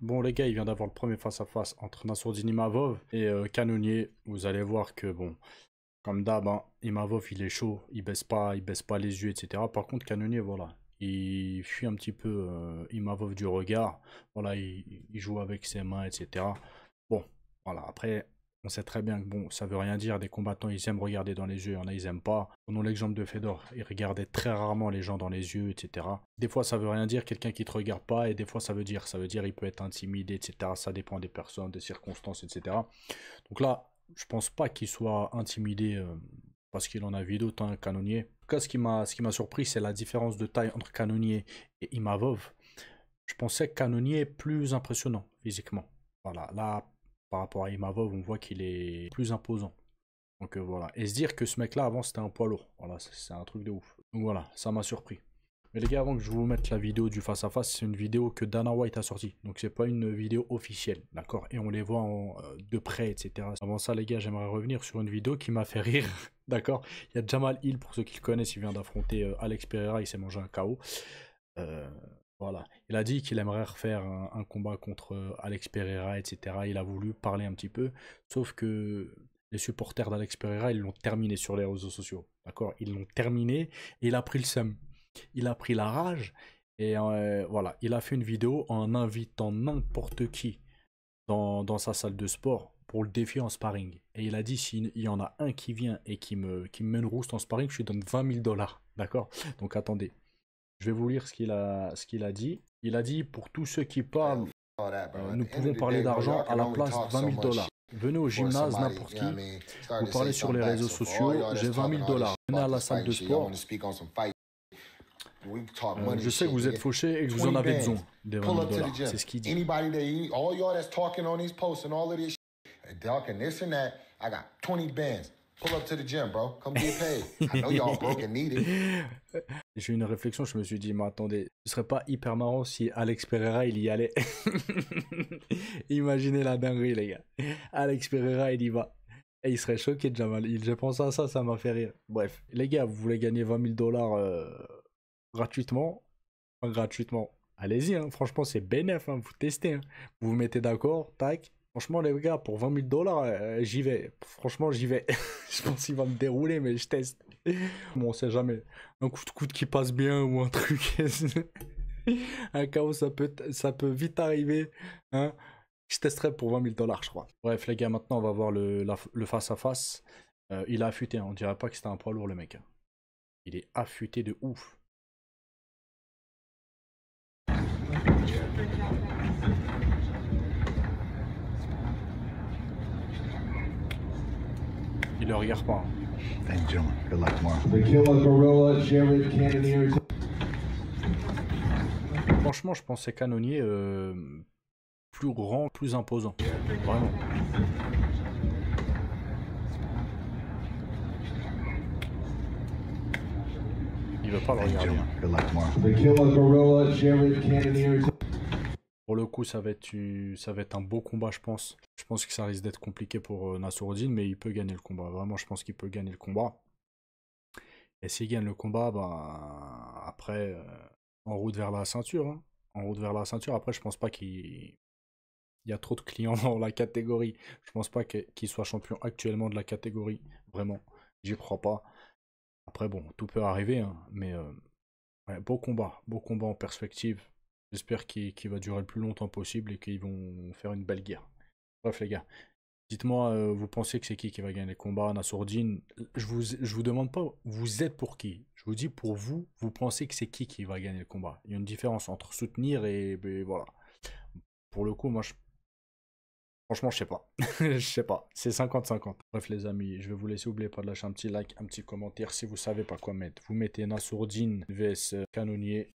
Bon les gars, il vient d'avoir le premier face-à-face entre Nassourdine Imavov et Canonnier. Vous allez voir que bon, comme d'hab, hein, Imavov il est chaud, il baisse pas les yeux, etc. Par contre Canonnier, voilà, il fuit un petit peu Imavov du regard. Voilà, il joue avec ses mains, etc. Bon, voilà, après, on sait très bien que bon, ça veut rien dire. Des combattants, ils aiment regarder dans les yeux, il y en a, ils aiment pas. Prenons l'exemple de Fedor, il regardait très rarement les gens dans les yeux, etc. Des fois, ça veut rien dire, quelqu'un qui te regarde pas, et des fois, ça veut dire, il peut être intimidé, etc. Ça dépend des personnes, des circonstances, etc. Donc là, je pense pas qu'il soit intimidé parce qu'il en a vu d'autres, hein, Canonnier. En tout cas, ce qui m'a surpris, c'est la différence de taille entre Canonnier et Imavov. Je pensais que Canonnier est plus impressionnant physiquement. Voilà, là, par rapport à Imavov, on voit qu'il est plus imposant. Donc voilà. Et se dire que ce mec-là, avant, c'était un poids lourd. Voilà, c'est un truc de ouf. Donc voilà, ça m'a surpris. Mais les gars, avant que je vous mette la vidéo du face-à-face, c'est une vidéo que Dana White a sortie. Donc c'est pas une vidéo officielle, d'accord? Et on les voit de près, etc. Avant ça, les gars, j'aimerais revenir sur une vidéo qui m'a fait rire, d'accord? Il y a Jamal Hill, pour ceux qui le connaissent, il vient d'affronter Alex Pereira, il s'est mangé un KO. Voilà. Il a dit qu'il aimerait refaire un combat contre Alex Pereira, etc. Il a voulu parler un petit peu, sauf que les supporters d'Alex Pereira, ils l'ont terminé sur les réseaux sociaux, d'accord? Ils l'ont terminé et il a pris le seum. Il a pris la rage et voilà, il a fait une vidéo en invitant n'importe qui dans sa salle de sport pour le défier en sparring. Et il a dit, s'il y en a un qui vient et qui me mène rouste en sparring, je lui donne 20 000 $, d'accord? Donc attendez, je vais vous lire ce qu'il a dit. Il a dit, pour tous ceux qui parlent, nous pouvons parler d'argent à la place de 20 000 $. Venez au gymnase, n'importe qui, vous parlez sur les réseaux sociaux, j'ai 20 000 $. Venez à la salle de sport. Je sais que vous êtes fauché et que vous en avez besoin des 20 000 $. C'est ce qu'il dit. J'ai eu une réflexion, je me suis dit, mais attendez, ce serait pas hyper marrant si Alex Pereira il y allait. Imaginez la dinguerie, les gars. Alex Pereira il y va. Et il serait choqué, Jamal. J'ai pensé à ça, ça m'a fait rire. Bref, les gars, vous voulez gagner 20 000 $ gratuitement? Enfin, gratuitement. Allez-y, hein. Franchement, c'est bénéf, hein. Vous testez. Hein. Vous vous mettez d'accord, tac. Franchement, les gars, pour 20 000 $, j'y vais. Franchement, j'y vais. Je pense qu'il va me dérouler, mais je teste. Bon, on sait jamais. Un coup de coude qui passe bien ou un truc. Un chaos, ça peut vite arriver. Hein. Je testerai pour 20 000 $, je crois. Bref, les gars, maintenant, on va voir le face-à-face. Il a affûté. Hein. On dirait pas que c'était un poids lourd, le mec. Hein. Il est affûté de ouf. Il le regarde pas. Franchement, je pensais Canonnier plus grand, plus imposant. Vraiment. Il veut pas le regarder. Pour le coup, ça va être un beau combat, je pense. Je pense que ça risque d'être compliqué pour Nassourdine, mais il peut gagner le combat. Vraiment, je pense qu'il peut gagner le combat. Et s'il gagne le combat, bah, après, en route vers la ceinture. Hein. En route vers la ceinture, après, je pense pas qu'il y a trop de clients dans la catégorie. Je pense pas qu'il soit champion actuellement de la catégorie. Vraiment, j'y crois pas. Après, bon, tout peut arriver, hein, mais ouais, beau combat en perspective. J'espère qu'il va durer le plus longtemps possible et qu'ils vont faire une belle guerre. Bref, les gars, dites-moi, vous pensez que c'est qui va gagner le combat? Nassourdine, je vous demande pas, vous êtes pour qui? Je vous dis pour vous, vous pensez que c'est qui va gagner le combat? Il y a une différence entre soutenir et voilà. Pour le coup, moi, franchement, je sais pas. Je sais pas. C'est 50-50. Bref, les amis, je vais vous laisser. N'oubliez pas de lâcher un petit like, un petit commentaire. Si vous savez pas quoi mettre, vous mettez Nassourdine vs Canonnier.